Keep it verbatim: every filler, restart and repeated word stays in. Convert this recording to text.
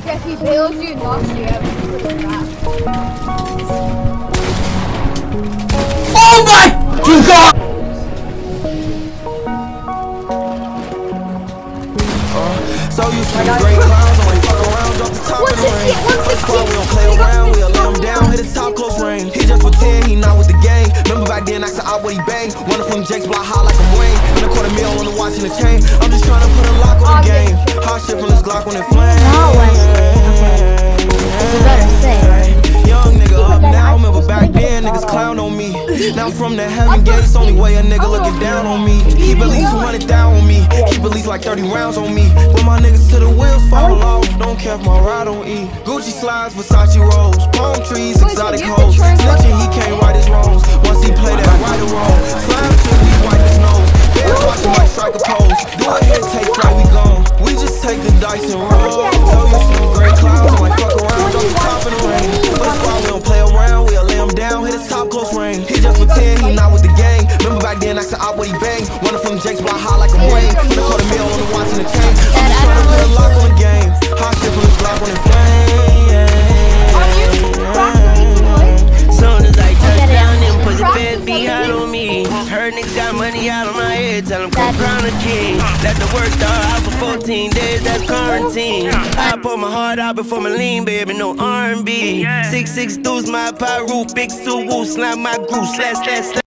If he bails you, knocks you out. Oh my God! So you see great clowns, I'm like fuck around, drop the top of the range. First squad, we don't play around, we'll lay him down, hit his top close range. He just pretend he not with the gang. Remember back then, I said out what he bang. Running from Jake's block high like I'm Wayne. In a quarter meal on the watch and the chain. I'm just trying to put a lock on the game. Hot shit from this Glock when it flames. Young nigga up now, remember back then, niggas clown on me. Now I'm from the heaven gates, only way a nigga looking down on me. Keep at least two hundred down on me, keep at least like thirty rounds on me. Put my niggas till the wheels fall off, don't care if my ride don't eat. Gucci slides, Versace rolls, palm trees, exotic hoes. Snitching, he can't right his wrongs, once he play that right or wrong. Slime till he wipe his nose, fans watching like strike a pose. Do a hit, take flight, we gone. We just take the dice and roll. Tell you some great clouds, I'm like fuck around, drop the top of the rain. First squad, we don't play around, we'll lay him down, hit his top close range. He just pretend he not with the gang. Remember back then, I said out what he bang. Running from Jake's block high like I'm Wayne. In a quarter meal on the watch and the chain. I'm just trying to put a lock on the game. Hot shit from this Glock when it flame. Soon as I touch down, them pussy feds be hot on me. Heard niggas got money out of my head, tell them come crown the king. Let the work start out for fourteen days, that's quarantine. I pour my heart out before my lean, baby, no R and B. Six six dudes, my pyro, big suit, woo, slap my groove, slash, slash, slash.